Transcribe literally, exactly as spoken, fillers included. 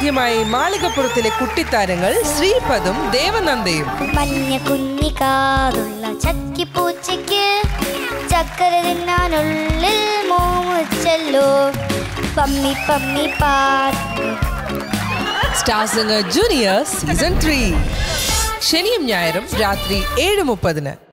ആദ്യമായി മാളികപ്പുറത്തിലെ കുട്ടിത്താരങ്ങൾ ശ്രീപദും ദേവനന്ദയും. മഞ്ഞ കുഞ്ഞിക്കാറുള്ള ചക്കിപ്പൂച്ചയ്ക്ക് ചക്കര തിന്നാനുള്ളിൽ മോമുച്ചല്ലോ പമ്മി പമ്മി പാട്ട്. Star singer junior season three ശനിയും ഞായറും രാത്രി ഏഴ് മുപ്പതിന്.